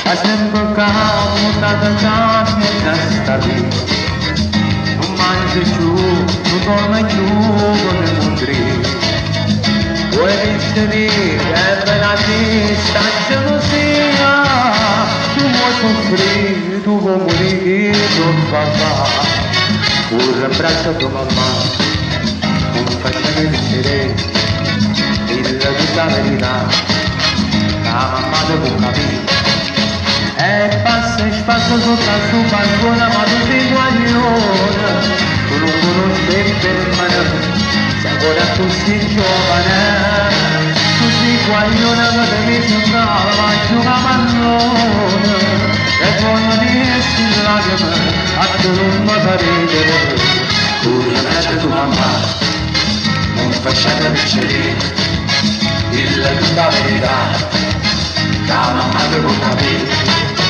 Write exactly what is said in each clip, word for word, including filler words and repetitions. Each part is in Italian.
Faz tempo que a mudança já me está ali. Não mais giù, non torna giù con il mondri. Vuoi vincere, è bella distanza gelosia. Tu vuoi soffrire, tu vuoi morire, non va va. Un abbraccio a tua mamma, non facciamo vincere il tutta verità. La mamma devo capire. E passa e spazza sotto al suo balcone, ma tu sei guaglione. Tu non conosci per mano, sei ancora così giovane. Tu sei guaglione che te mi sembrava, ma giocava pallone. E poi di essere lacrime, a te non mi farete. Tu riabbraccia tua mamma, non facciamo vincere il tutta verità. La mamma devo capire.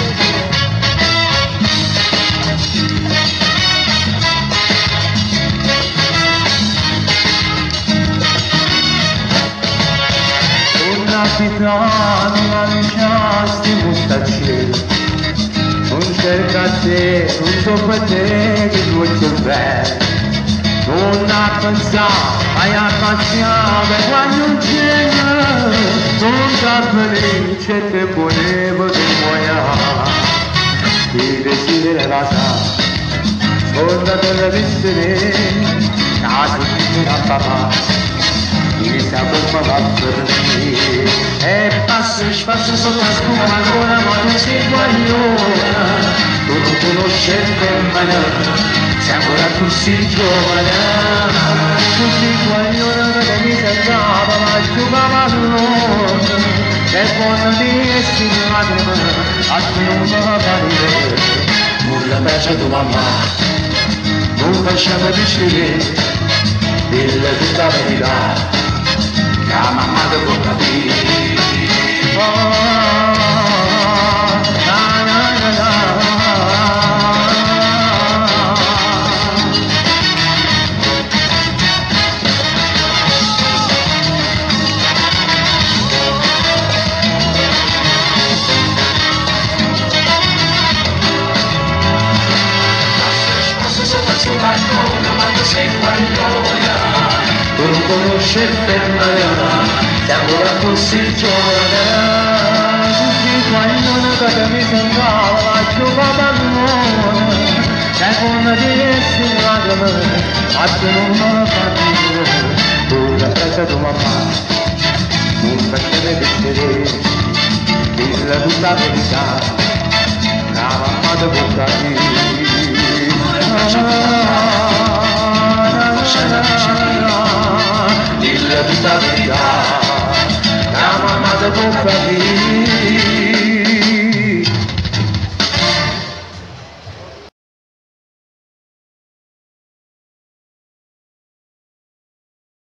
Capitano, la lasciasti mustacciere. Non cerca te, non so per te che tuo cervello. Non a pensare, vai a passare quando non c'è. Non sta felice che volevo di muoia. Ti desidera la sa, scorda della vissere, caso di una papà. Mi sa come va per me. E passo e spazio sotto la spuma ancora, ma non sei guagliona. Tu non conosci il femmina, sei ancora così giovane. Tu sei guagliona che mi sembrava, ma giocava all'ora. E quando ti essi lacrime, a te non mi va parere. Non la piace a tua mamma, non facciamo piacere, dilla tutta verità. La mamma devo capire. Oh, na na na na. Tu non conosci il femmina, sei ancora così giovane. Tu sei guaglione che mi sembrava, ma giocava all'ora. Sei come di essere lacrime, ma te non mi fa dire. Tu l'abbraccia tua mamma, non facciamo vedere, dilla tutta verità. La mamma devo capire. Dilla tutta verità, la mamma devo capire.